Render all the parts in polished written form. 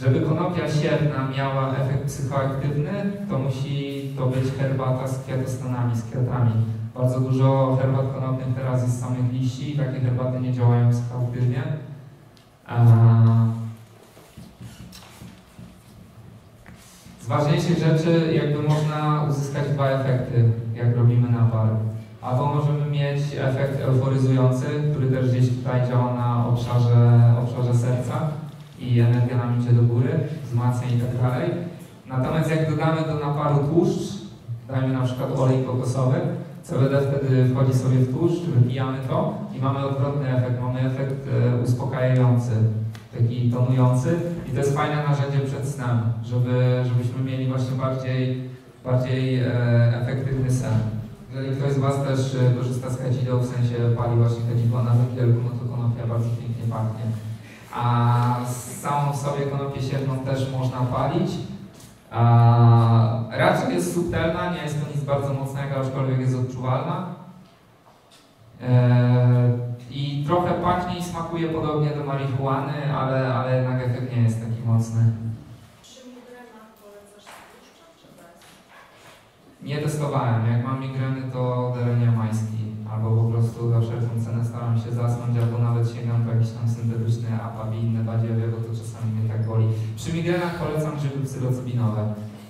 Żeby konopia siewna miała efekt psychoaktywny, to musi to być herbata z kwiatostanami, z kwiatami. Bardzo dużo herbat konopnych teraz jest z samych liści i takie herbaty nie działają psychoaktywnie. Z ważniejszych rzeczy jakby można uzyskać dwa efekty, jak robimy napar. Albo możemy mieć efekt euforyzujący, który też gdzieś tutaj działa na obszarze serca i energia nam idzie do góry, wzmacnia i tak dalej. Natomiast jak dodamy do naparu tłuszcz, dajmy na przykład olej kokosowy, CBD wtedy wchodzi sobie w tłuszcz, wypijamy to i mamy odwrotny efekt, mamy efekt uspokajający, taki tonujący i to jest fajne narzędzie przed snem, żebyśmy mieli właśnie bardziej efektywny sen. Jeżeli ktoś z Was też korzysta z kadzidła, w sensie pali właśnie kadzidła na węgielku, no to konopia bardzo pięknie pachnie. A samą w sobie konopię siewną też można palić. Raczej jest subtelna, nie jest to nic bardzo mocnego, aczkolwiek jest odczuwalna. I trochę pachnie i smakuje podobnie do marihuany, ale jednak efekt nie jest taki mocny. Przy migrenach polecasz tłuszczem czy bez? Nie testowałem. Jak mam migreny, to derenia majski. Albo po prostu za wszelką cenę staram się zasnąć, albo nawet sięgam po jakiś tam syntetyczny APAB i inne badziewie, bo to czasami mnie tak boli. Przy migrenach polecam grzyby psylocybinowe.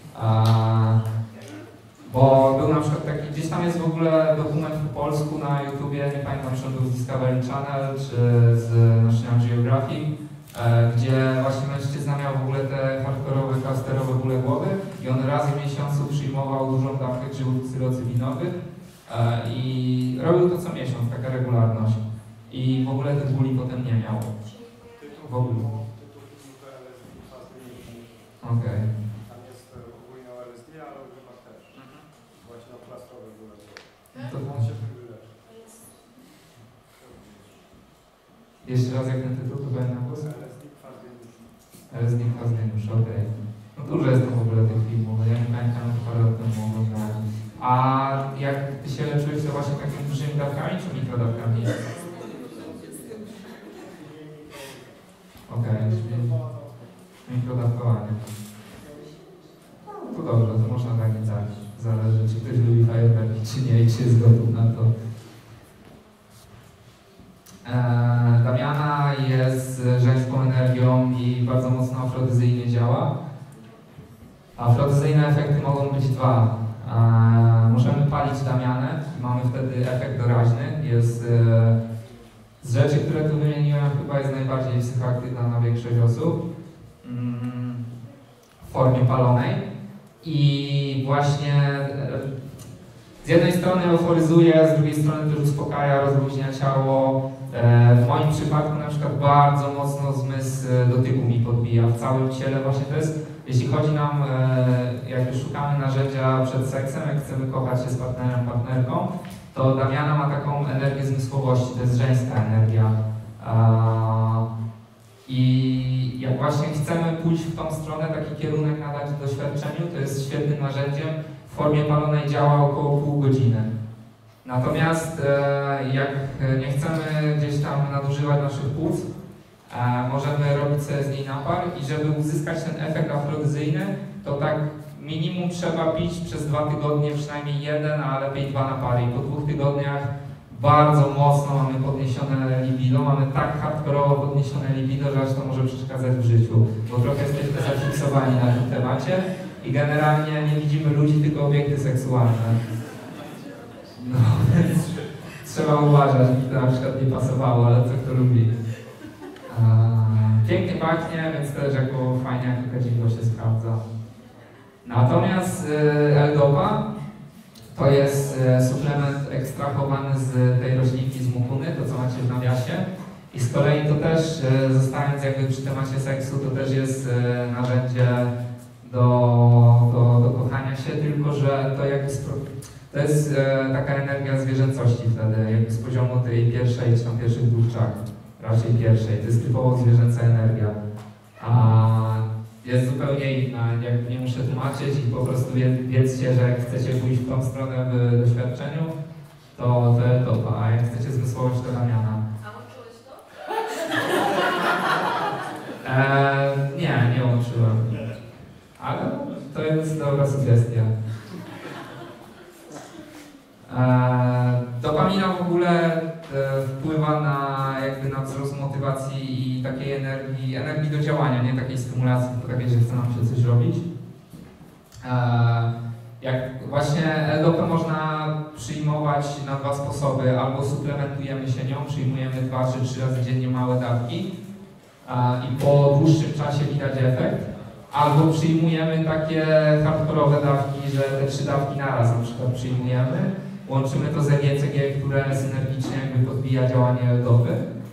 Bo był na przykład taki, gdzieś tam jest w ogóle dokument po polsku na YouTubie, nie pamiętam, czy on był z Discovery Channel, czy z National Geographic, gdzie właśnie mężczyzna miał w ogóle te hardkorowe, clusterowe bóle głowy i on raz w miesiącu przyjmował dużą dawkę grzybów psylocybinowych i robił to co miesiąc, taka regularność. I w ogóle tych bóli potem nie miał. W ogóle. Okej. Tam jest ogólnie o LSD, ale o grzybach też. Właśnie o plastrowe bóle głowy. To On się tym wyleczy. jeszcze raz jak ten tytuł, to będzie na głos? LSD kwas geniuszy. LSD Kwas Geniuszy, okej. No dużo jest to w ogóle tych filmów, ja nie pamiętam, to parę lat temu oglądałem. A jak Ty się leczyłeś, to właśnie takimi dużymi dawkami, czy mikrodawkami? Okej, czyli mikrodawkowanie. No to dobrze, to można tak i tak. Zależy, czy ktoś lubi fajerwerki, czy nie i czy jest gotów na to. Damiana jest żeńską energią i bardzo mocno afrodyzyjnie działa. Afrodyzyjne efekty mogą być dwa. Możemy palić damianę i mamy wtedy efekt doraźny. Jest z rzeczy, które tu wymieniłem, chyba jest najbardziej psychoaktywna na większość osób w formie palonej. I właśnie z jednej strony euforyzuje, z drugiej strony też uspokaja, rozluźnia ciało. W moim przypadku na przykład bardzo mocno zmysł dotyku mi podbija w całym ciele. Właśnie to jest, jeśli chodzi nam, jakby szukamy narzędzia przed seksem, jak chcemy kochać się z partnerem, partnerką, to Damiana ma taką energię zmysłowości, to jest żeńska energia. I jak właśnie chcemy pójść w tą stronę, taki kierunek nadać doświadczeniu, to jest świetnym narzędziem. W formie palonej działa około pół godziny. Natomiast jak nie chcemy gdzieś tam nadużywać naszych płuc, możemy robić sobie z niej napar i żeby uzyskać ten efekt afrodyzyjny, to tak minimum trzeba pić przez 2 tygodnie przynajmniej jeden, a lepiej 2 napary. I po 2 tygodniach bardzo mocno mamy podniesione libido, mamy tak hardkorowo podniesione libido, że aż to może przeszkadzać w życiu, bo trochę jesteśmy zafiksowani na tym temacie i generalnie nie widzimy ludzi, tylko obiekty seksualne. No więc trzeba uważać, mi to na przykład nie pasowało, ale co kto lubi. Pięknie pachnie, więc też jako fajnie jako kadzidło się sprawdza. Natomiast L-Dopa to jest suplement ekstrahowany z tej roślinki z mukuny, to co macie w nawiasie. I z kolei to też, zostając jakby przy temacie seksu, to też jest narzędzie do kochania się, tylko że to jakby to jest taka energia zwierzęcości wtedy, jakby z poziomu tej pierwszej, czy tam pierwszych 2 czakr, raczej pierwszej. To jest typowo zwierzęca energia. Jest zupełnie inna, jakby nie muszę tłumaczyć i po prostu wiedzcie, że jak chcecie pójść w tą stronę w doświadczeniu, to L-Dopa, a jak chcecie zmysłowość, to Damiana. A łączyłeś to? Nie łączyłem. wpływa na wzrost motywacji i takiej energii do działania, nie takiej stymulacji, tylko takiej, że chce nam się coś robić. Jak właśnie L-dopę można przyjmować na dwa sposoby, albo suplementujemy się nią, przyjmujemy 2 czy 3 razy dziennie małe dawki i po dłuższym czasie widać efekt, albo przyjmujemy takie hardkorowe dawki, że te 3 dawki naraz na przykład przyjmujemy, łączymy to z EGCG, które synergicznie jakby podbija działanie L-dopy.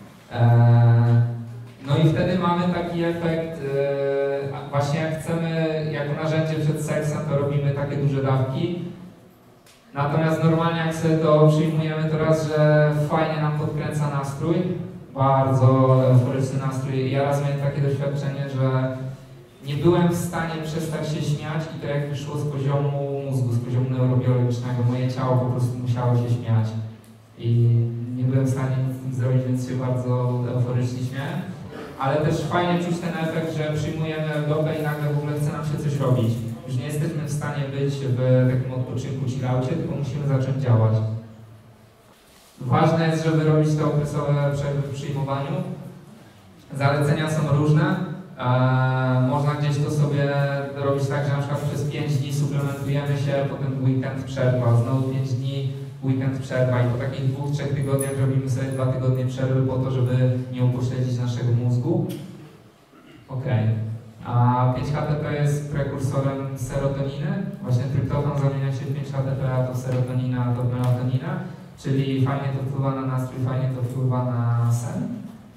No i wtedy mamy taki efekt, właśnie jak chcemy, jako narzędzie przed seksem, to robimy takie duże dawki. Natomiast normalnie jak sobie to przyjmujemy, to raz, że fajnie nam podkręca nastrój, bardzo euforyczny nastrój. Ja raz miałem takie doświadczenie, że nie byłem w stanie przestać się śmiać i to jak wyszło z poziomu mózgu, z poziomu neurobiologicznego. Moje ciało po prostu musiało się śmiać i nie byłem w stanie nic zrobić, więc się bardzo euforycznie śmiałem. Ale też fajnie czuć ten efekt, że przyjmujemy L-dopę i nagle w ogóle chce nam się coś robić. Już nie jesteśmy w stanie być w takim odpoczynku, chillaucie, tylko musimy zacząć działać. Ważne jest, żeby robić te okresowe przerwy w przyjmowaniu. Zalecenia są różne. Można gdzieś to sobie robić tak, że na przykład przez 5 dni suplementujemy się, potem weekend przerwa, znowu 5 dni weekend przerwa i po takich 2-3 tygodniach robimy sobie 2 tygodnie przerwy po to, żeby nie upośledzić naszego mózgu. Ok. A 5-HTP jest prekursorem serotoniny. Właśnie tryptofan zamienia się w 5-HTP, a to w serotoninę, a to w melatoninę. Czyli fajnie to wpływa na nastrój, fajnie to wpływa na sen.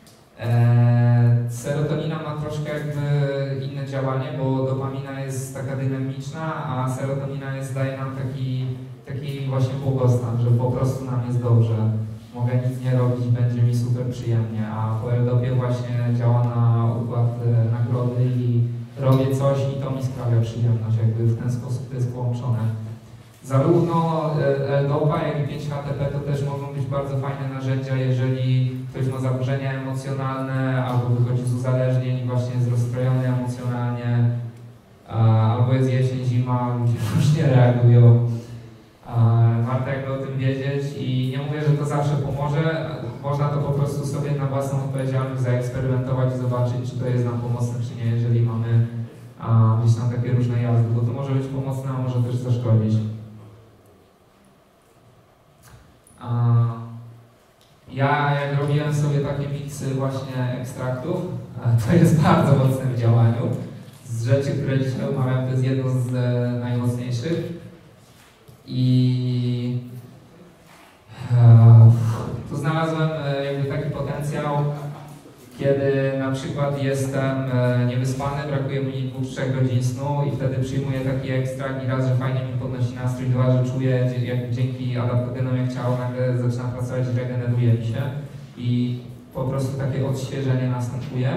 Serotonina ma troszkę jakby inne działanie, bo dopamina jest taka dynamiczna, a serotonina daje nam taki właśnie błogostan, że po prostu nam jest dobrze. Mogę nic nie robić, będzie mi super przyjemnie, a po L-dopie właśnie działa na układ nagrody i robię coś i to mi sprawia przyjemność, jakby w ten sposób to jest połączone. Zarówno L-dopa, jak i 5-HTP to też mogą być bardzo fajne narzędzia, jeżeli ktoś ma zaburzenia emocjonalne albo wychodzi z uzależnień i właśnie jest rozstrojony emocjonalnie, albo jest jesień, zima, ludzie różnie reagują. Warto jakby o tym wiedzieć i nie mówię, że to zawsze pomoże. Można to po prostu sobie na własną odpowiedzialność zaeksperymentować i zobaczyć, czy to jest nam pomocne, czy nie, jeżeli mamy gdzieś tam takie różne jazdy, bo to może być pomocne, a może też zaszkodzić. Ja jak robiłem sobie takie miksy właśnie ekstraktów, to jest bardzo mocne w działaniu. Z rzeczy, które dzisiaj omawiam, to jest jedno z najmocniejszych. I tu znalazłem jakby taki potencjał, kiedy na przykład jestem niewyspany, brakuje mi 2-3 godzin snu i wtedy przyjmuję taki ekstrakt i raz, że fajnie mi podnosi nastrój, dwa, że czuję, jak dzięki adaptogenom jak ciało nagle zaczyna pracować, regeneruje mi się i po prostu takie odświeżenie następuje.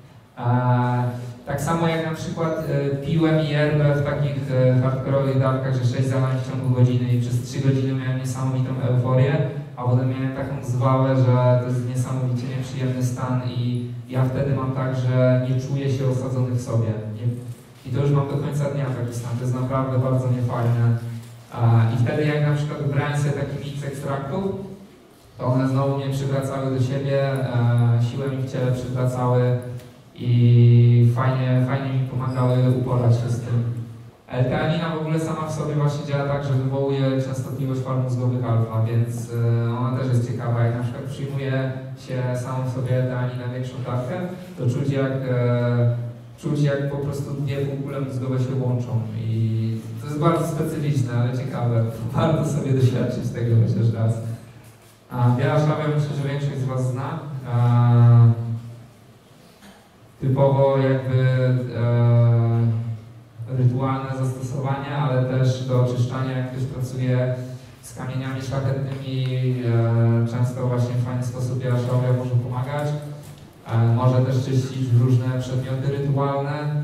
Tak samo jak na przykład piłem yerbę w takich hardkorowych dawkach, że 6 zalań w ciągu godziny i przez 3 godziny miałem niesamowitą euforię, a potem miałem taką zwałę, że to jest niesamowicie nieprzyjemny stan i ja wtedy mam tak, że nie czuję się osadzony w sobie. I to już mam do końca dnia taki stan, to jest naprawdę bardzo niefajne. I wtedy jak na przykład wybrałem sobie taki mix ekstraktów, to one znowu mnie przywracały do siebie, siły mi w ciele przywracały i fajnie mi pomagały uporać się z tym. L-teanina w ogóle sama w sobie właśnie działa tak, że wywołuje częstotliwość fal mózgowych alfa, więc ona też jest ciekawa. Jak na przykład przyjmuje się samą w sobie L-teaninę większą dawkę, to czuć jak po prostu dwie półkule mózgowe się łączą i to jest bardzo specyficzne, ale ciekawe. Warto sobie doświadczyć tego chociaż raz. Biała szlawia myślę, że większość z Was zna. Typowo jakby rytualne zastosowanie, ale też do oczyszczania, jak ktoś pracuje z kamieniami szlachetnymi, często właśnie w fajny sposób biała szlawia może pomagać. Może też czyścić różne przedmioty rytualne.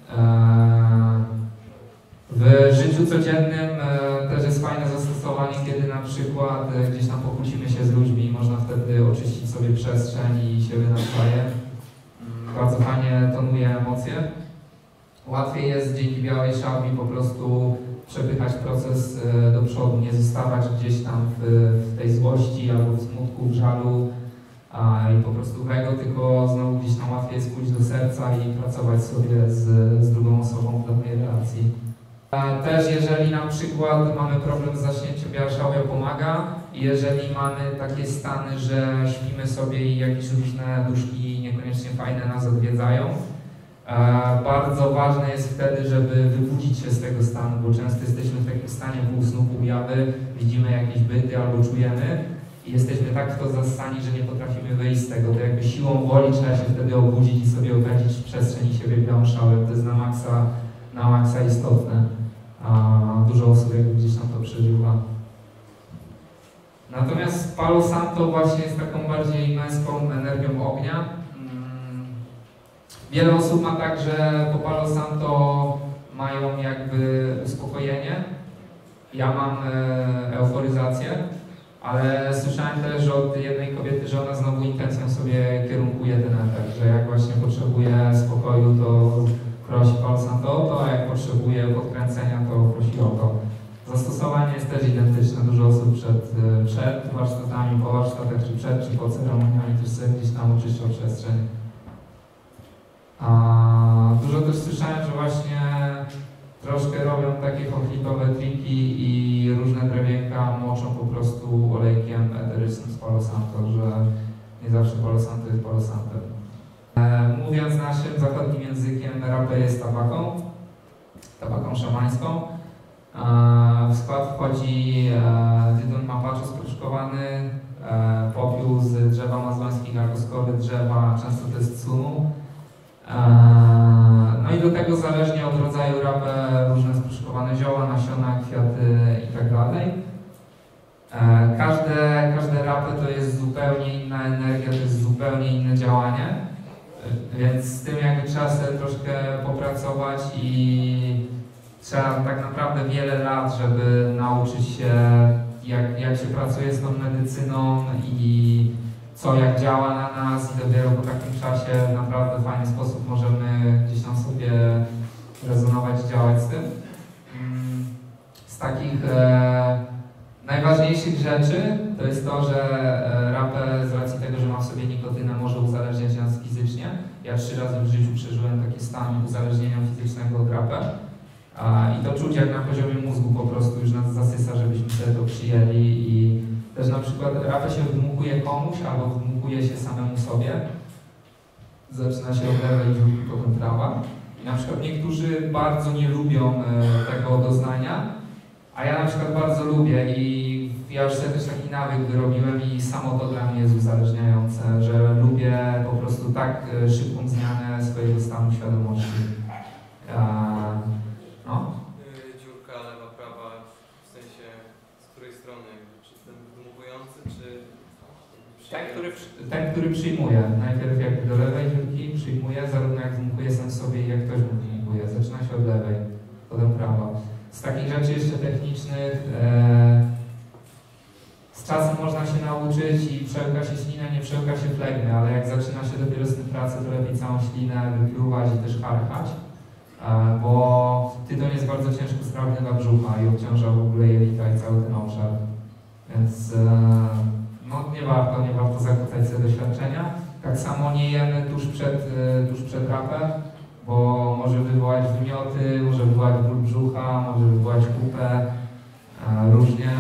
W życiu codziennym też jest fajne zastosowanie, kiedy na przykład gdzieś tam pokłócimy się z ludźmi, można wtedy oczyścić sobie przestrzeń i siebie nawzajem. Bardzo fajnie tonuje emocje. Łatwiej jest dzięki białej szałwi po prostu przepychać proces do przodu, nie zostawać gdzieś tam w tej złości albo w smutku, w żalu i po prostu w ego, tylko znowu gdzieś tam łatwiej jest pójść do serca i pracować sobie z drugą osobą w danej relacji. Też jeżeli na przykład mamy problem z zaśnięciem białaszałowia, pomaga. Jeżeli mamy takie stany, że śpimy sobie i jakieś różne duszki niekoniecznie fajne nas odwiedzają, bardzo ważne jest wtedy, żeby wybudzić się z tego stanu, bo często jesteśmy w takim stanie pół snu, pół jawy, widzimy jakieś byty albo czujemy i jesteśmy tak w to zasani, że nie potrafimy wyjść z tego. To jakby siłą woli trzeba się wtedy obudzić i sobie ogradzić w przestrzeni siebie białą szałę. To jest na maksa istotne. Dużo osób jakby gdzieś tam to przeżywa. Natomiast Palo Santo właśnie jest taką bardziej męską energią ognia. Wiele osób ma tak, że po Palo Santo mają jakby uspokojenie. Ja mam euforyzację, ale słyszałem też od jednej kobiety, że ona znowu intencją sobie kierunkuje ten efekt, że jak właśnie potrzebuje spokoju, to prosi Palo Santo, a jak potrzebuje podkręcenia, to prosi o to. Zastosowanie jest też identyczne. Dużo osób przed warsztatami, po warsztatach, czy przed, czy po ceremoniami też sobie gdzieś tam oczyszcza przestrzeń. Dużo też słyszałem, że właśnie troszkę robią takie konfliktowe triki i różne drewienka moczą po prostu olejkiem eterycznym z Palo Santo, że nie zawsze Palo Santo jest Palo Santem. Mówiąc naszym zachodnim językiem, rapé jest tabaką szamańską. W skład wchodzi tytoń mapacho sproszkowany, popiół z drzew amazońskich albo skory drzewa, często to jest sunu. No i do tego zależnie od rodzaju rapé różne sproszkowane zioła, nasiona, kwiaty itd. Każde rapé to jest zupełnie inna energia, to jest zupełnie inne działanie, więc z tym jakby trzeba sobie troszkę popracować i trzeba tak naprawdę wiele lat, żeby nauczyć się jak się pracuje z tą medycyną i co jak działa na nas, i dopiero po takim czasie w naprawdę fajny sposób możemy gdzieś tam sobie rezonować i działać z tym. Z takich najważniejszych rzeczy to jest to, że rapé z racji tego, że ma w sobie nikotynę, może uzależniać nas fizycznie. Ja 3 razy w życiu przeżyłem takie stany uzależnienia fizycznego od rapé. I to czuć jak na poziomie mózgu po prostu już nas zasysa, żebyśmy sobie to przyjęli i też na przykład rapé się wdmuchuje komuś albo wdmuchuje się samemu sobie. Zaczyna się od lewej i potem prawa. I na przykład niektórzy bardzo nie lubią tego doznania, a ja na przykład bardzo lubię i ja już sobie też taki nawyk wyrobiłem i samo to dla mnie jest uzależniające, że lubię po prostu tak szybką zmianę swojego stanu świadomości. No. Dziurka lewa, prawa, w sensie z której strony? Czy ten wdmuchujący, czy... Ten, który przyjmuje. Najpierw jakby do lewej dziurki przyjmuje, zarówno jak wdmuchuje sam sobie, jak ktoś mu wdmuchuje. Zaczyna się od lewej, potem prawa. Z takich rzeczy jeszcze technicznych z czasem można się nauczyć i przełka się ślina, nie przełka się flegmy, ale jak zaczyna się dopiero z tym pracę, to lepiej całą ślinę wypluwać i też harchać. Bo tytoń jest bardzo ciężko sprawny dla brzucha i obciąża w ogóle jelita i cały ten obszar. Więc no, nie warto zakłócać sobie doświadczenia. Tak samo nie jemy tuż przed rapem, bo może wywołać wymioty, może wywołać ból brzucha, może wywołać kupę, różnie.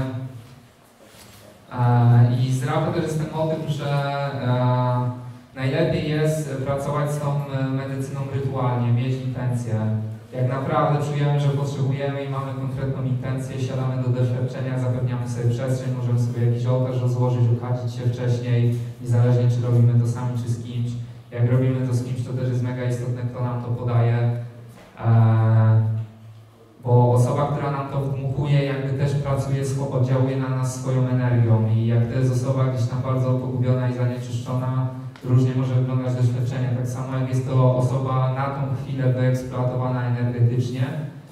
I z rapem też jest ten motyw, że najlepiej jest pracować z tą medycyną rytualnie, mieć intencję. Jak naprawdę czujemy, że potrzebujemy i mamy konkretną intencję, siadamy do doświadczenia, zapewniamy sobie przestrzeń, możemy sobie jakiś ołtarz rozłożyć, uchadzić się wcześniej, niezależnie czy robimy to sami, czy z kimś. Jak robimy to z kimś, to też jest mega istotne, kto nam to podaje. Bo osoba, która nam to wdmuchuje, jakby też pracuje, oddziałuje na nas swoją energią i jak to jest osoba gdzieś tam bardzo pogubiona i zanieczyszczona, różnie może wyglądać doświadczenie. Tak samo jak jest to osoba na tą chwilę wyeksploatowana energetycznie.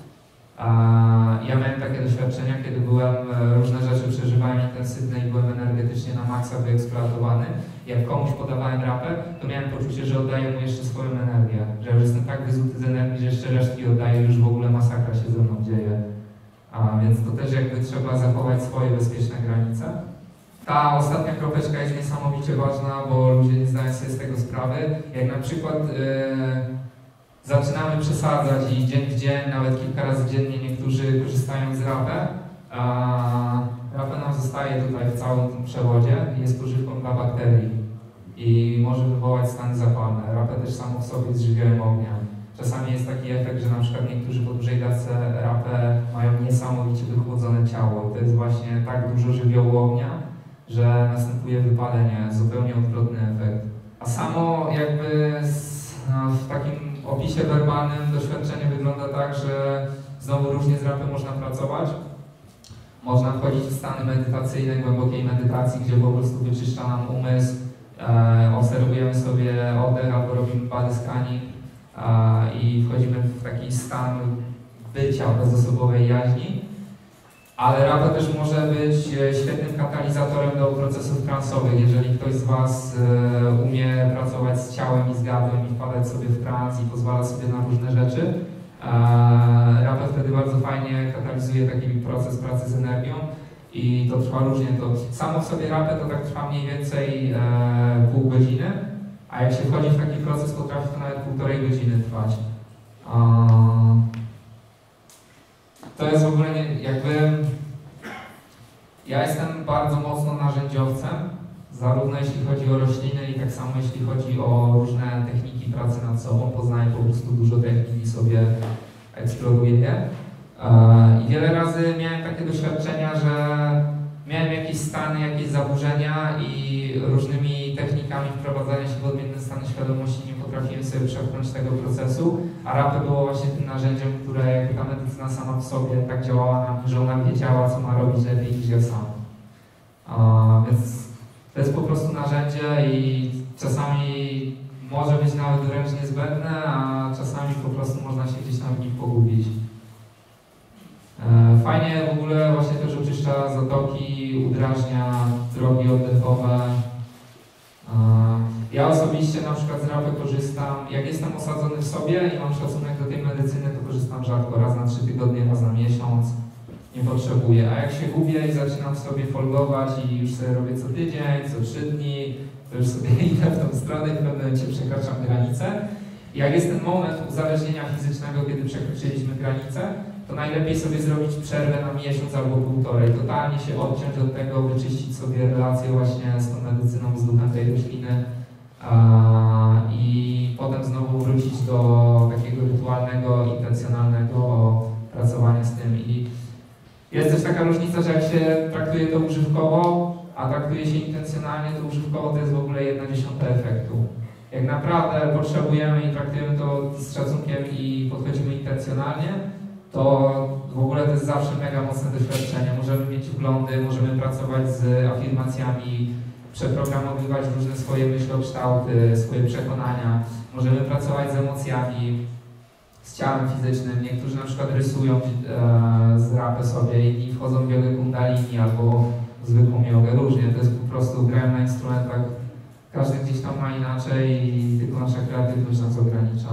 Ja miałem takie doświadczenia, kiedy różne rzeczy przeżywałem intensywne i byłem energetycznie na maksa wyeksploatowany. Jak komuś podawałem rapę, to miałem poczucie, że oddaję mu jeszcze swoją energię. Że już jestem tak wyzuty z energii, że jeszcze resztki oddaję, już w ogóle masakra się ze mną dzieje. Więc to też jakby trzeba zachować swoje bezpieczne granice. Ta ostatnia kropeczka jest niesamowicie ważna, bo ludzie nie zdają sobie z tego sprawy. Jak na przykład zaczynamy przesadzać i dzień w dzień, nawet kilka razy dziennie niektórzy korzystają z rapę. Rapę nam zostaje tutaj w całym tym przewodzie i jest pożywką dla bakterii i może wywołać stany zapalne. Rapę też samo w sobie jest żywiołem ognia. Czasami jest taki efekt, że na przykład niektórzy po dużej dawce rapę mają niesamowicie wychłodzone ciało. To jest właśnie tak dużo żywiołu ognia, że następuje wypalenie, zupełnie odwrotny efekt. A samo jakby w takim opisie werbalnym doświadczenie wygląda tak, że znowu różnie z rapem można pracować. Można wchodzić w stany medytacyjne, głębokiej medytacji, gdzie po prostu wyczyszcza nam umysł, obserwujemy sobie oddech albo robimy body scanning i wchodzimy w taki stan bycia bezosobowej jaźni. Ale rapa też może być świetnym katalizatorem do procesów transowych. Jeżeli ktoś z Was umie pracować z ciałem i z gardłem i wpadać sobie w trans i pozwala sobie na różne rzeczy, rapa wtedy bardzo fajnie katalizuje taki proces pracy z energią i to trwa różnie. To samo w sobie rapę to tak trwa mniej więcej pół godziny, a jak się wchodzi w taki proces, potrafi to nawet 1,5 godziny trwać. To jest w ogóle jakby... Ja jestem bardzo mocno narzędziowcem, zarówno jeśli chodzi o rośliny i tak samo jeśli chodzi o różne techniki pracy nad sobą. Poznaję po prostu dużo technik i sobie eksploruję je. I wiele razy miałem takie doświadczenia, że miałem jakieś stany, jakieś zaburzenia i różnymi technikami wprowadzania się w odmienne stany świadomości nie potrafiłem sobie przepchnąć tego procesu, a rapę było właśnie tym narzędziem, które jakby ta medycyna sama w sobie tak działała na mnie, że ona wiedziała, co ma robić lepiej niż ja sam. Więc to jest po prostu narzędzie i czasami może być nawet wręcz niezbędne, a czasami po prostu można się gdzieś tam w nim pogubić. Fajnie w ogóle właśnie też oczyszcza zatoki, udrażnia drogi oddechowe. Ja osobiście na przykład z rapy korzystam, jak jestem osadzony w sobie i mam szacunek do tej medycyny, to korzystam rzadko, raz na 3 tygodnie, raz na miesiąc. Nie potrzebuję. A jak się gubię i zaczynam sobie folgować i już sobie robię co tydzień, co 3 dni, to już sobie idę w tą stronę i w pewnym momencie przekraczam granicę. I jak jest ten moment uzależnienia fizycznego, kiedy przekroczyliśmy granicę, to najlepiej sobie zrobić przerwę na miesiąc albo 1,5. Totalnie się odciąć od tego, wyczyścić sobie relację właśnie z tą medycyną, z duchem tej rośliny i potem znowu wrócić do takiego rytualnego, intencjonalnego pracowania z tym. I jest też taka różnica, że jak się traktuje to używkowo, a traktuje się intencjonalnie, to używkowo to jest w ogóle 1/10 efektu. Jak naprawdę potrzebujemy i traktujemy to z szacunkiem i podchodzimy intencjonalnie, to w ogóle to jest zawsze mega mocne doświadczenie. Możemy mieć wglądy, możemy pracować z afirmacjami, przeprogramowywać różne swoje myślokształty, swoje przekonania. Możemy pracować z emocjami, z ciałem fizycznym. Niektórzy na przykład rysują z rapy sobie i wchodzą w jogę kundalini albo w zwykłą jogę. Różnie, to jest po prostu grają na instrumentach. Każdy gdzieś tam ma inaczej i tylko nasza kreatywność nas ogranicza.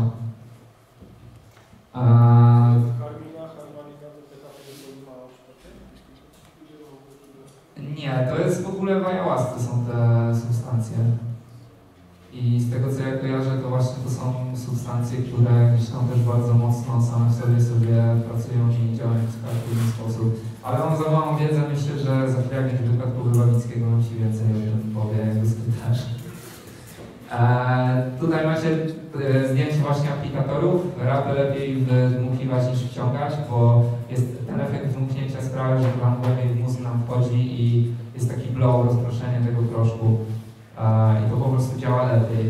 Nie, to jest w ogóle w ayahuasce są te substancje. I z tego co ja kojarzę, to właśnie to są substancje, które gdzieś tam też bardzo mocno same w sobie pracują i działają w kreatywny sposób. Ale mam za małą wiedzę, myślę, że za chwilę w wypadku Wywawickiego nam się więcej o tym powie, jak go spytasz. Tutaj macie zdjęcie właśnie aplikatorów. Rapę lepiej wdmuchiwać niż wciągać, bo jest ten efekt wdmuchnięcia sprawia, że plan głębiej w mózg nam wchodzi i jest taki blow, rozproszenie tego proszku. I to po prostu działa lepiej.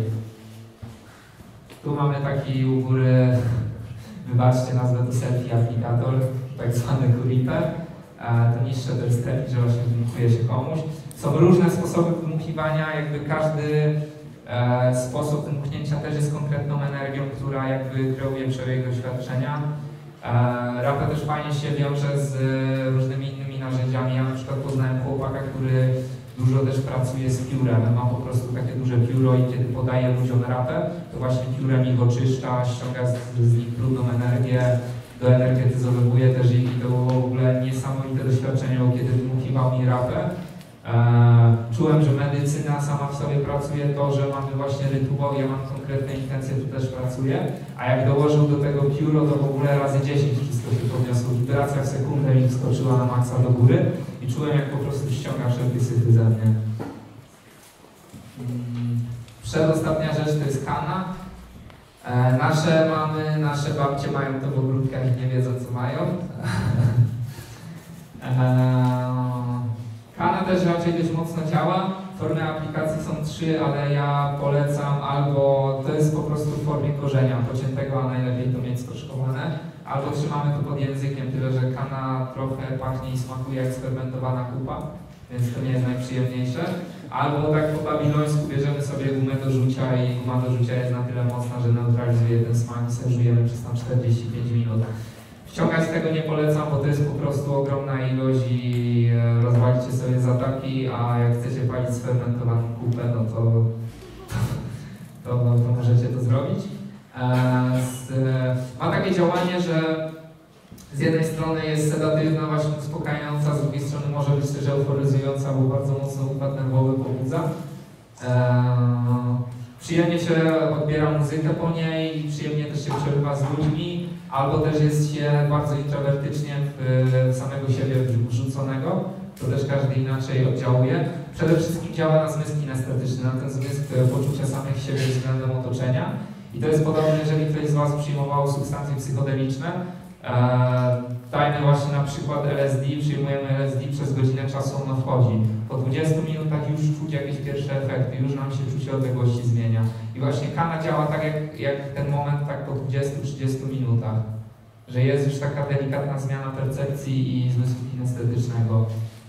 Tu mamy taki u góry, wybaczcie nazwę to selfie aplikator, tak zwany Kuripe. To niższe to jest taki, że właśnie wdmuchuje się komuś. Są różne sposoby wdmuchiwania, jakby każdy sposób wdmuchnięcia też jest konkretną energią, która jakby kreuje przebieg doświadczenia. Rapę też fajnie się wiąże z różnymi innymi narzędziami. Ja na przykład poznałem chłopaka, który dużo też pracuje z piórem. Ma po prostu takie duże pióro i kiedy podaje ludziom rapę, to właśnie piórem ich oczyszcza, ściąga z nich brudną energię doenergetyzowuje też i to było w ogóle niesamowite doświadczenie, bo kiedy dmuchiwał mi rapę, czułem, że medycyna sama w sobie pracuje, to, że mamy właśnie rytuał, ja mam konkretne intencje, tu też pracuję, a jak dołożył do tego pióro, to w ogóle razy 10 wszystko się podniosło. Wibracja w sekundę mi wskoczyła na maksa do góry i czułem, jak po prostu ściąga wszelkie syfy ze mnie. Przedostatnia rzecz to jest kana. Nasze mamy, nasze babcie mają to w ogródkach i nie wiedzą, co mają. Kana też raczej dość mocno działa. Formy aplikacji są 3, ale ja polecam albo to jest po prostu w formie korzenia pociętego, a najlepiej to mieć skoszkowane, albo trzymamy to pod językiem, tyle że kana trochę pachnie i smakuje jak sfermentowana kupa, więc to nie jest najprzyjemniejsze. Albo tak po babilońsku bierzemy sobie gumę do rzucia i guma do rzucia jest na tyle mocna, że neutralizuje ten smak i serwujemy przez tam 45 minut. Wciągać tego nie polecam, bo to jest po prostu ogromna ilość i rozwalicie sobie zataki, a jak chcecie palić sfermentowaną kupę, no to możecie to zrobić. Ma takie działanie, że z jednej strony jest sedatywna, właśnie uspokajająca, z drugiej strony może być też euforyzująca, bo bardzo mocno układ nerwowy pobudza. Przyjemnie się odbiera muzykę po niej, przyjemnie też się przebywa z ludźmi, albo też jest się bardzo introwertycznie w samego siebie wrzuconego. To też każdy inaczej oddziałuje. Przede wszystkim działa na zmysł kinestetyczny, na ten zmysł poczucia samych siebie względem otoczenia. I to jest podobne, jeżeli ktoś z Was przyjmował substancje psychodeliczne. Dajmy właśnie na przykład LSD, przyjmujemy LSD, przez godzinę czasu ono wchodzi. Po 20 minutach już czuć jakieś pierwsze efekty, już nam się czucie odległości zmienia. I właśnie kana działa tak jak ten moment, tak po 20-30 minutach. Że jest już taka delikatna zmiana percepcji i zmysłu kinestetycznego.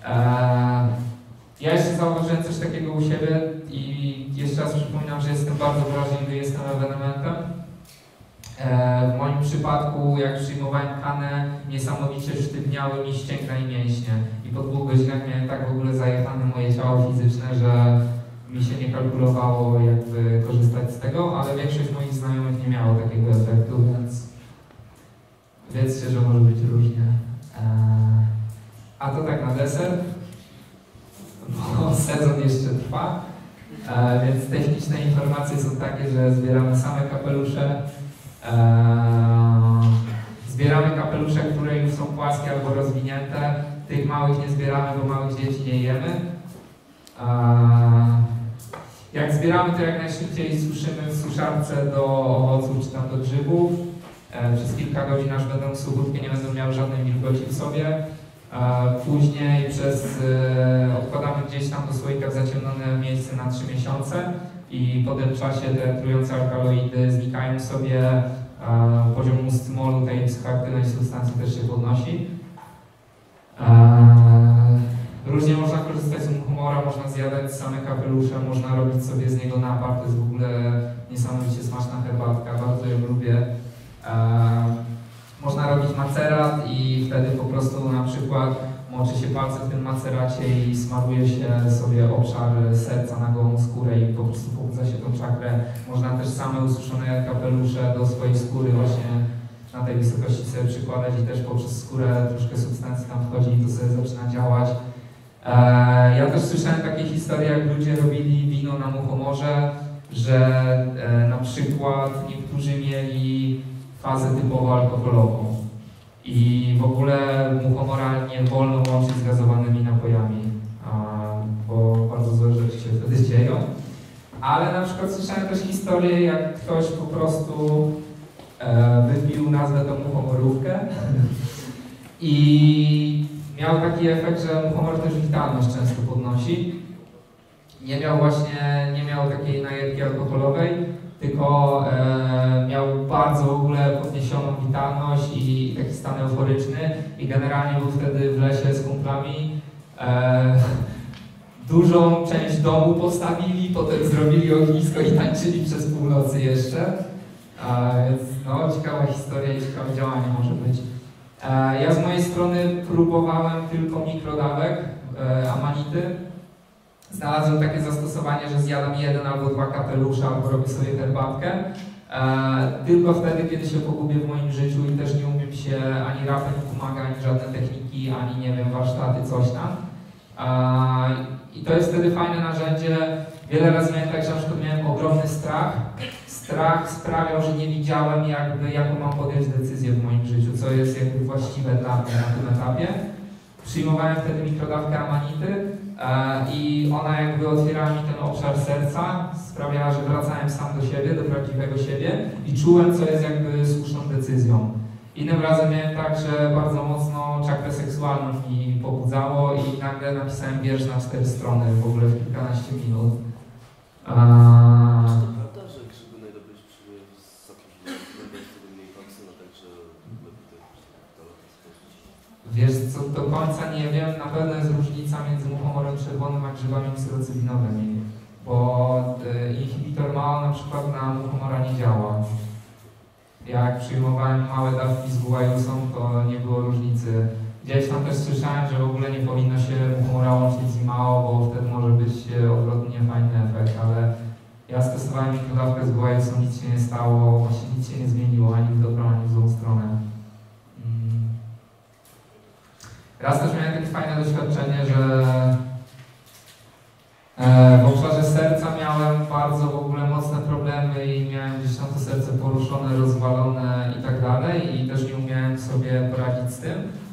Ja jeszcze zauważyłem coś takiego u siebie i jeszcze raz przypominam, że jestem bardzo wrażliwy, jestem ewenementem. W moim przypadku, jak przyjmowałem kanę, niesamowicie sztywniały mi ścięgna i mięśnie. I po 2 godzinach miałem tak w ogóle zajechane moje ciało fizyczne, że mi się nie kalkulowało jakby korzystać z tego, ale większość moich znajomych nie miało takiego efektu, więc wiedzcie, że może być różnie. A to tak na deser, bo sezon jeszcze trwa, więc techniczne informacje są takie, że zbieramy same kapelusze. Zbieramy kapelusze, które już są płaskie albo rozwinięte. Tych małych nie zbieramy, bo małych dzieci nie jemy. Jak zbieramy, to jak najszybciej suszymy w suszarce do owoców czy tam do grzybów. Przez kilka godzin aż będą suchutkie, nie będą miały żadnej wilgoci w sobie. Później odkładamy gdzieś tam do słoika w zaciemnione miejsce na 3 miesiące i po tym czasie te trujące alkaloidy znikają sobie, poziom stymolu tej psychoaktywnej substancji też się podnosi. Różnie można korzystać z muchomora, można zjadać same kapelusze, można robić sobie z niego napar, to jest w ogóle niesamowicie smaczna herbatka, bardzo ją lubię. Można robić macerat i wtedy po prostu na przykład moczy się palce w tym maceracie i smaruje się sobie obszar serca na gołą skórę i po prostu pobudza się tą czakrę. Można też same ususzone kapelusze do swojej skóry właśnie na tej wysokości sobie przykładać i też poprzez skórę troszkę substancji tam wchodzi i to sobie zaczyna działać. Ja też słyszałem takie historie, jak ludzie robili wino na muchomorze, że na przykład niektórzy mieli fazę typowo alkoholową i w ogóle muchomora nie wolno łączyć z gazowanymi napojami, bo bardzo złe rzeczy się wtedy dzieją. Ale na przykład słyszałem też historię, jak ktoś po prostu wypił nazwę tą muchomorówkę i miał taki efekt, że muchomor też witalność często podnosi. Nie miał takiej najedki alkoholowej, tylko miał bardzo w ogóle podniesioną witalność i taki stan euforyczny i generalnie był wtedy w lesie z kumplami. Dużą część domu postawili, potem zrobili ognisko i tańczyli przez północy jeszcze. Więc no, ciekawa historia i ciekawe działanie może być. Ja z mojej strony próbowałem tylko mikrodawek amanity. Znalazłem takie zastosowanie, że zjadam 1 albo 2 kapelusze, albo robię sobie herbatkę. Tylko wtedy, kiedy się pogubię w moim życiu i też nie umiem się ani rapem pomaga, ani żadne techniki, ani nie wiem, warsztaty, coś tam. I to jest wtedy fajne narzędzie. Wiele razy miałem tak, że na przykład miałem ogromny strach. Strach sprawiał, że nie widziałem jakby, jaką mam podjąć decyzję w moim życiu, co jest jakby właściwe dla mnie na tym etapie. Przyjmowałem wtedy mikrodawkę amanity i ona jakby otwierała mi ten obszar serca, sprawiała, że wracałem sam do siebie, do prawdziwego siebie i czułem, co jest jakby słuszną decyzją. Innym razem miałem tak, że bardzo mocno czakrę seksualną mi pobudzało i nagle napisałem wiersz na 4 strony, w ogóle w kilkanaście minut. Czy to prawda, że grzyby najlepiej się przyjmuje z sokiem ziemniacznym, wtedy mniej toksyn, a także lepiej to Wiesz co, do końca nie wiem, na pewno jest różnica między muchomorem czerwonym a grzybami psylocybinowymi, bo inhibitor MAO na przykład na muchomora nie działa. Jak przyjmowałem małe dawki z guajusą, to nie było różnicy. Gdzieś tam też słyszałem, że w ogóle nie powinno się muchomora łączyć z MAO, bo wtedy może być odwrotnie fajny efekt, ale ja stosowałem mikrodawkę z guajusą, nic się nie stało, właśnie nic się nie zmieniło, ani w dobrą, ani w złą stronę. Raz też miałem takie fajne doświadczenie, że w obszarze serca miałem bardzo w ogóle mocne problemy i miałem gdzieś tam to serce poruszone, rozwalone i tak dalej i też nie umiałem sobie poradzić z tym.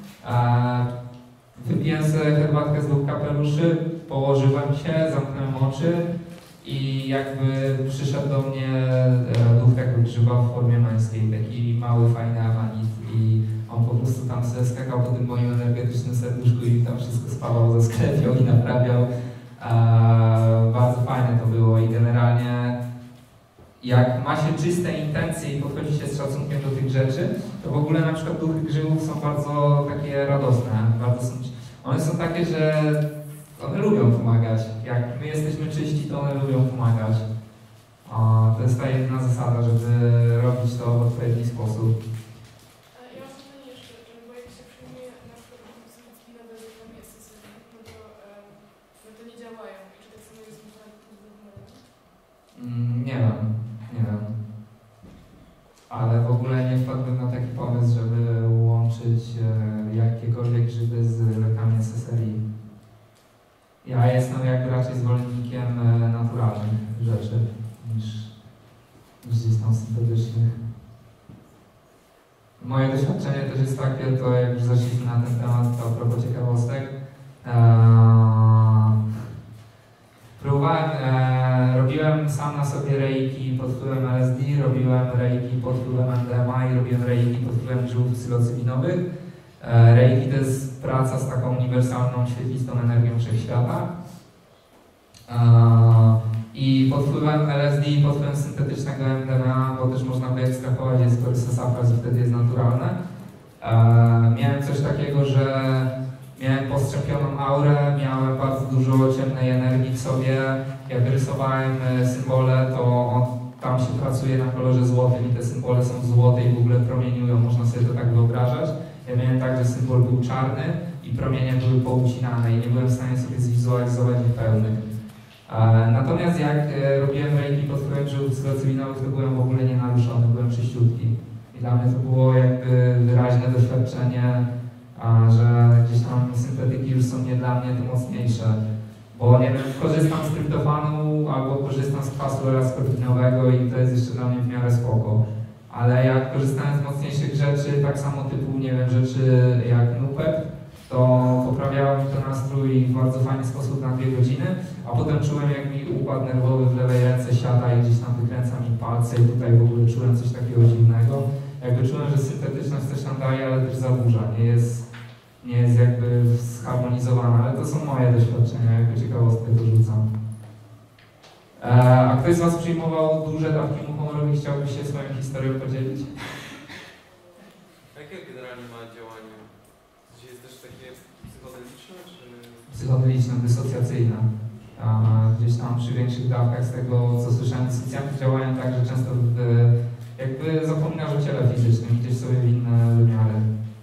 Wypiłem sobie herbatkę z 2 kapeluszy, położyłem się, zamknąłem oczy i jakby przyszedł do mnie duch tego grzyba w formie męskiej, taki mały, fajny amanit i on po prostu tam sobie skakał po tym moim energetycznym serduszku i tam wszystko spawał, zasklepiał i naprawiał. Bardzo fajne to było i generalnie jak ma się czyste intencje i podchodzi się z szacunkiem do tych rzeczy, to w ogóle na przykład duchy grzybów są bardzo takie radosne. One są takie, że one lubią pomagać. Jak my jesteśmy czyści, to one lubią pomagać. To jest ta jedyna zasada, żeby robić to w odpowiedni sposób. Ja mam pytanie jeszcze, bo jak się przyjmuje na przykład psylocybinowe lekami esesyjne, no to nie działają. I czy tak samo jest można z hormonami? Nie wiem. Ale w ogóle nie wpadłbym na taki pomysł, żeby łączyć jakiekolwiek grzyby z lekami SSRI. Ja jestem jakby raczej zwolennikiem naturalnych rzeczy niż gdzieś tam syntetycznych. Moje doświadczenie też jest takie, to jak już zaszliśmy na ten temat, to a propos ciekawostek. Robiłem sam na sobie reiki pod wpływem LSD, robiłem reiki pod wpływem MDMA i robiłem reiki pod wpływem grzybów psylocybinowych. Reiki to jest praca z taką uniwersalną, świetlistą energią wszechświata. I pod wpływem LSD i pod wpływem syntetycznego MDMA, bo też można wyekstrahować je z Cordyceps i wtedy jest naturalne. Miałem coś takiego, że miałem postrzepioną aurę, miałem bardzo dużo ciemnej energii w sobie. Jak rysowałem symbole, to tam się pracuje na kolorze złotym i te symbole są złote i w ogóle promieniują, można sobie to tak wyobrażać. Ja miałem tak, że symbol był czarny i promienie były poucinane i nie byłem w stanie sobie zwizualizować ich pełnych. Natomiast jak robiłem reiki pod wpływem grzybów psylocybinowych, to byłem w ogóle nienaruszony, byłem czyściutki. I dla mnie to było jakby wyraźne doświadczenie, że gdzieś tam syntetyki już są nie dla mnie te mocniejsze. Bo nie wiem, korzystam z tryptofanu albo korzystam z kwasu L-ascorbinowego i to jest jeszcze dla mnie w miarę spoko. Ale jak korzystałem z mocniejszych rzeczy, tak samo typu, nie wiem, rzeczy jak Nupep, to poprawiało mi to nastrój w bardzo fajny sposób na 2 godziny, a potem czułem, jak mi układ nerwowy w lewej ręce siada i gdzieś tam wykręca mi palce i tutaj w ogóle czułem coś takiego dziwnego. Jakby czułem, że syntetyczność coś tam daje, ale też zaburza, nie jest jakby zharmonizowana, ale to są moje doświadczenia, jako ciekawostkę to rzucam. A ktoś z Was przyjmował duże dawki muchomorowych i chciałby się swoją historią podzielić? Jakie generalnie ma działanie? Gdzie jest też takie psychodeliczne, czy... Psychodeliczne, dysocjacyjne. Gdzieś tam przy większych dawkach, z tego co słyszałem, dysocjanty działają tak, że często jakby zapominasz o ciele fizycznym, idziesz sobie w inne wymiary.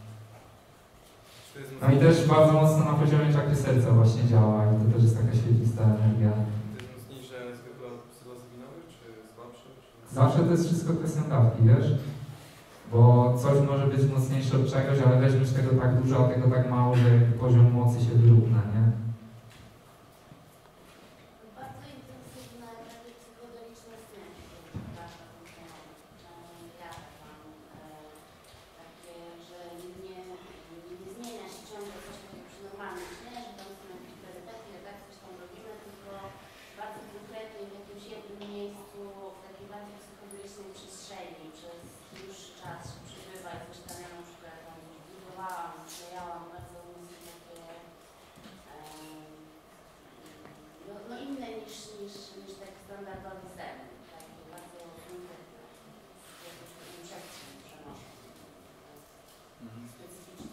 No i też bardzo mocno na poziomie czakry serca właśnie działa i to też jest taka świetlista energia. To jest mocniejsze zwykłe psylocybinowy, czy słabsze? Czy... Zawsze to jest wszystko kwestią dawki, wiesz? Bo coś może być mocniejsze od czegoś, ale weźmiesz tego tak dużo, a tego tak mało, że poziom mocy się wyrówna, nie? Bardzo intensywne takie psychodeliczne sny, ja mam takie, że nie zmienia się ciągle coś takiego przy normalnym śnie, że tam są jakieś perypetie, tak coś tam robimy, tylko bardzo konkretnie w jakimś jednym miejscu, w takiej bardziej psychodelicznej przestrzeni, przez dłuższy czas się przebywa i coś tam ja na przykład tam budowałam, sklejałam, bardzo umysł takie no inne niż taki standardowy sen, taki bardzo konkretny, w jakąś taką przestrzeń przenoszą, specyficzną.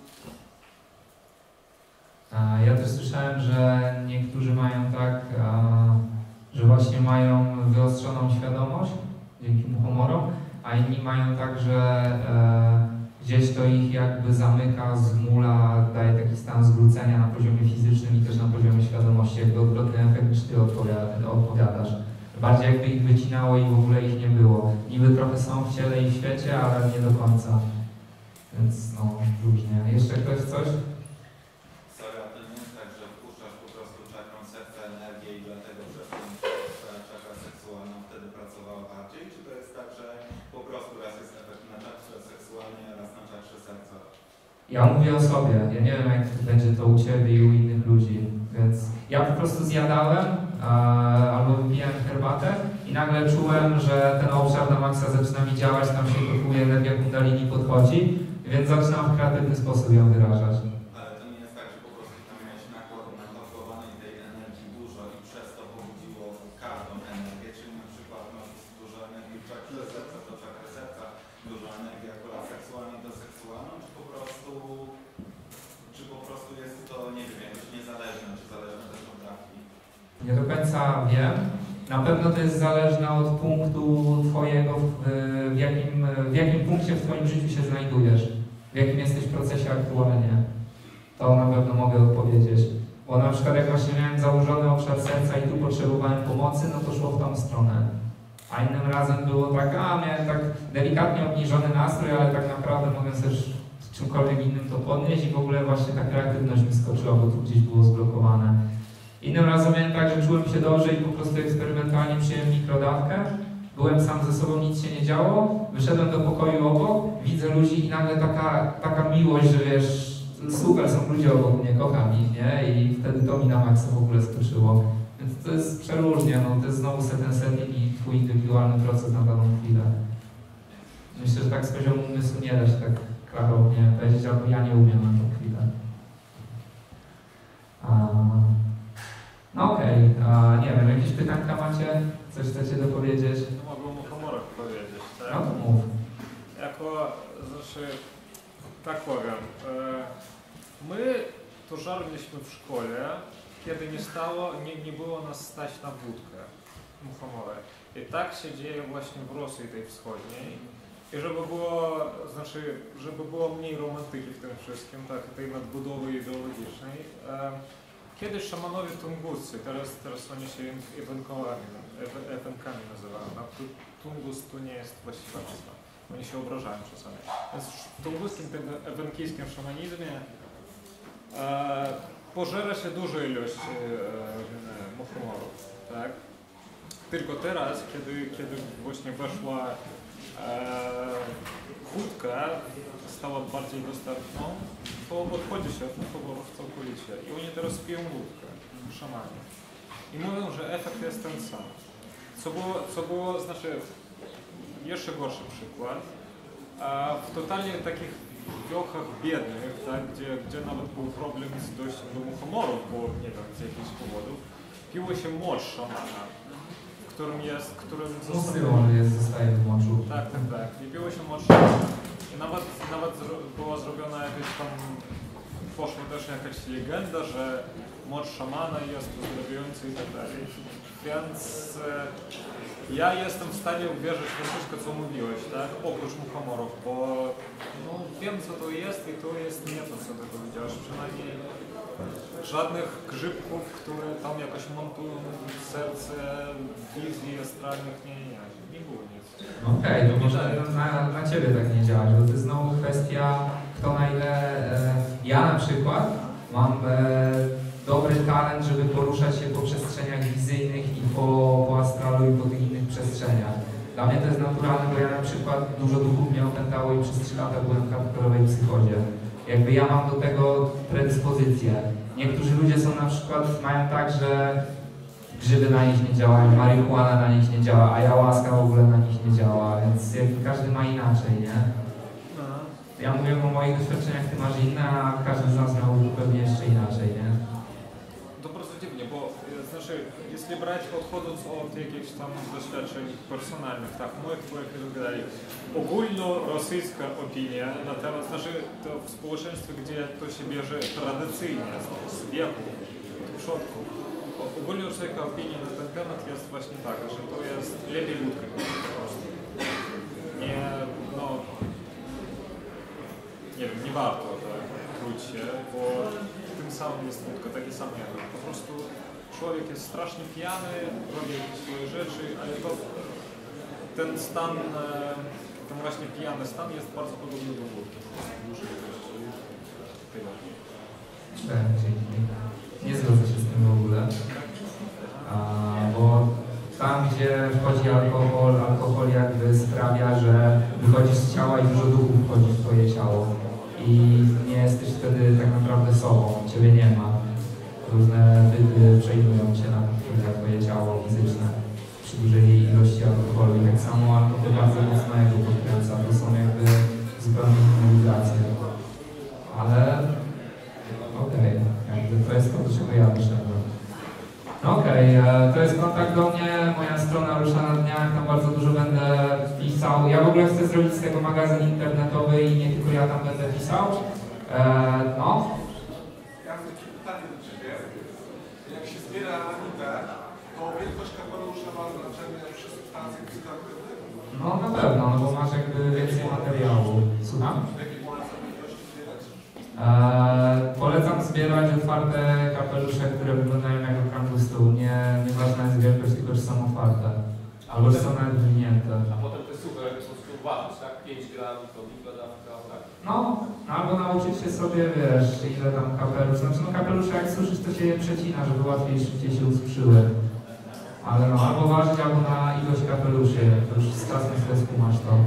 Ja też słyszałem, że niektórzy mają tak, że właśnie mają wyostrzoną świadomość dzięki muchomorom, a inni mają tak, że gdzieś to ich jakby zamyka, zmula, daje taki stan zwrócenia na poziomie fizycznym i też na poziomie świadomości, jakby odwrotny efekt niż ty odpowiadasz. Bardziej jakby ich wycinało i w ogóle ich nie było. Niby trochę są w ciele i w świecie, ale nie do końca. Więc no, różnie. Jeszcze ktoś coś? Sorry, a to nie jest tak, że wpuszczasz po prostu czakrą serca energię i dlatego przez tą czakra seksualną wtedy pracowała bardziej? Czy to jest tak, że po prostu raz jest efekt na czakrze seksualnej, a raz na czakrze serca? Ja mówię o sobie. Ja nie wiem, jak będzie to u ciebie i u innych ludzi. Więc ja po prostu zjadałem albo wypijałem herbatę i nagle czułem, że ten obszar na maksa zaczyna mi działać, tam się kupuje energia kundalini podchodzi, więc zaczynam w kreatywny sposób ją wyrażać. Ale to nie jest tak, że po prostu tam miałeś nakładowanej tej energii dużo i przez to pobudziło każdą energię, czyli na przykład masz dużo energii w czakrze serca do czakry serca, dużo energii akurat seksualnej do seksualną, czy po prostu jest to, nie wiem, jakoś niezależne, czy zależne też od dawki? Nie do końca wiem. Na pewno to jest zależne od punktu twojego, w jakim punkcie w twoim życiu się znajdujesz, w jakim jesteś procesie aktualnie. To na pewno mogę odpowiedzieć. Bo na przykład jak właśnie miałem założony obszar serca i tu potrzebowałem pomocy, no to szło w tą stronę. A innym razem było tak, miałem tak delikatnie obniżony nastrój, ale tak naprawdę mogę też czymkolwiek innym to podnieść i w ogóle właśnie ta kreatywność mi skoczyła, bo tu gdzieś było zblokowane. Innym razem miałem tak, że czułem się dobrze i po prostu eksperymentalnie przyjąłem mikrodawkę. Byłem sam ze sobą, nic się nie działo. Wyszedłem do pokoju obok, widzę ludzi i nagle taka miłość, że wiesz, super są ludzie obok mnie, kocham ich, nie? I wtedy to mi na maksa w ogóle skoczyło. Więc to jest przeróżnie, no to jest znowu ten setting i twój indywidualny proces na daną chwilę. Myślę, że tak z poziomu umysłu nie da się tak klarownie powiedzieć, albo ja nie umiem na tą chwilę. No okej, nie wiem, jakieś pytanka macie? Coś chcecie dopowiedzieć? No mogłem o komorach powiedzieć, tak? No to mów. Znaczy, tak powiem, my to żarliśmy w szkole, kiedy nie było nas stać na wódkę muchomorę. I tak się dzieje właśnie w Rosji tej wschodniej. I żeby było mniej romantyki w tym wszystkim, tak, tej nadbudowy ideologicznej. Kiedyś szamanowie tunguscy, teraz oni się ewenkami nazywają. No, tungus to nie jest właściwa nazwa. Oni się obrażają czasami. Więc w tunguskim, tym ewenkijskim szamanizmie pożera się duża ilość muchomorów, tak? Tylko teraz, kiedy właśnie weszła wódka, stała bardziej dostępną, to odchodzi się od muchomorów całkowicie. I oni teraz piją wódkę, szamani. I mówią, że efekt jest ten sam. Co było, znaczy, jeszcze gorszy przykład. W totalnie takich wiochach biednych, tak, gdzie nawet był problem z dojściem do muchomorów, bo nie wiem, z jakichś powodów, piło się mocz szamana, którym zostaje w moczu. Tak. I piło się mocz szamana. I nawet była zrobiona jakaś tam, poszła też jakaś legenda, że mocz szamana jest uzdrawiający i tak dalej. Więc ja jestem w stanie uwierzyć w wszystko, co mówiłeś, tak? Oprócz muchomorów, bo no, wiem, co to jest i to jest nie to, co ty powiedziałeś. Przynajmniej żadnych grzybków, które tam jakoś montują serce, wizji astralnych, nie było nic. Okej, to może na Ciebie tak nie działać, bo to jest znowu kwestia, kto na ile... Ja na przykład mam dobry talent, żeby poruszać się po przestrzeniach wizyjnych i po astralu i po tych innych przestrzeniach. Dla mnie to jest naturalne, bo ja na przykład dużo duchów mnie opętało i przez 3 lata byłem w hardkorowej psychozie. Jakby ja mam do tego predyspozycję. Niektórzy ludzie są na przykład, mają tak, że grzyby na nich nie działają, marihuana na nich nie działa, ayahuasca w ogóle na nich nie działa, więc jakby każdy ma inaczej, nie? Ja mówię o moich doświadczeniach, ty masz inne, a każdy z nas miał pewnie jeszcze inaczej, nie? To bardzo dziwnie, bo znaczy, jeśli brać odchodząc od jakichś tam doświadczeń personalnych, tak, moich, twoich i tak dalej, ogólnorosyjska opinia na temat, znaczy to w społeczeństwie, gdzie to się bierze tradycyjnie, z wieku, od przodków, ogólnorosyjska opinia na ten temat jest właśnie taka, że to jest lepiej łódkę po prostu. Nie, no, nie wiem, nie warto tak truć się, bo tym samym jest łódka, taki sam efekt. Po prostu człowiek jest strasznie pijany, robi jakieś swoje rzeczy, ale to ten stan, ten właśnie pijany stan jest bardzo podobny do wódki. Nie zgodzę się z tym w ogóle, bo tam, gdzie wchodzi alkohol jakby sprawia, że wychodzisz z ciała i dużo duchów wchodzi w twoje ciało i nie jesteś wtedy tak naprawdę sobą, ciebie nie ma. Różne byty przejmują cię na twoje ciało fizyczne przy dużej ilości alkoholu i tak samo alkohol bardzo mocno jego podkręca, to są jakby zupełnie inne wibracje. Ale okej, jakby to jest to, do czego ja doszedłem. Okej, to jest kontakt do mnie, moja strona rusza na dniach, tam bardzo dużo będę pisał. Ja w ogóle chcę zrobić z tego magazyn internetowy i nie tylko ja tam będę pisał. No. Ja mam takie pytanie do Ciebie. Jak się zbiera anitę, to wielkość kapelusza ma znaczenie przy substancjach psychoaktywnych? No na pewno, no bo masz jakby więcej materiału. Słucham? Jakie polecam wielkości zbierać? Polecam zbierać otwarte kapelusze, które wyglądają jak kangustu. Nie ważna jest wielkość, tylko że są otwarte. Albo że są nawet wywinięte. A potem te suche są uważać, tak? 5 gram to mikrodawka, tak? No, albo nauczyć się sobie, wiesz, ile tam kapelusz. Znaczy no kapelusze jak suszysz, to się je przecina, żeby łatwiej, szybciej się ususzyły. Ale no, albo ważyć, albo na ilość kapeluszy. To już z czasem sobie skumasz to.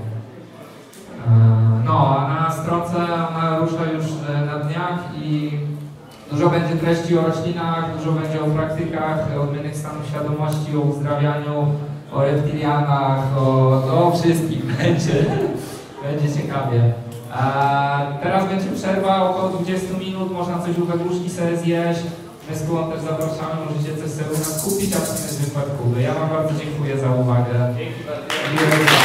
No, a na stronce ona rusza już na dniach i dużo będzie treści o roślinach, dużo będzie o praktykach odmiennych stanów świadomości, o uzdrawianiu, o reptilianach, o wszystkim będzie. Będzie ciekawie. Teraz będzie przerwa, około 20 minut, można coś u Wegłuszki sobie zjeść. My z Kubą też zapraszamy, możecie coś sobie u nas kupić, a w sumie zwykłe Kuby. Ja wam bardzo dziękuję za uwagę. Dzięki bardzo.